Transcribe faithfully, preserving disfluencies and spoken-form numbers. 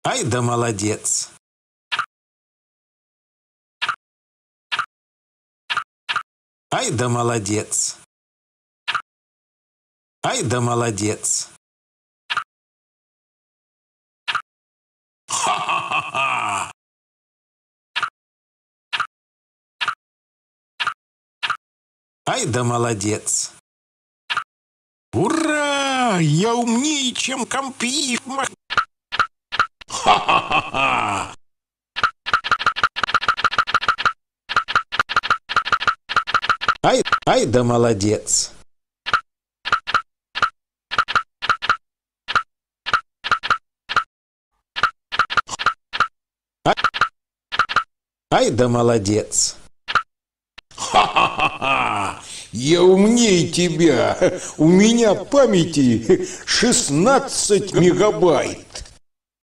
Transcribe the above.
Ай да молодец! Ай да молодец! Ай да молодец! Ха-ха-ха! Ай да молодец! Ура! Я умнее, чем компьютер! Ха-ха-ха! Ай, ай да молодец! Ай, ай да молодец! Ха-ха-ха! Я умнее тебя! У меня памяти шестнадцать мегабайт!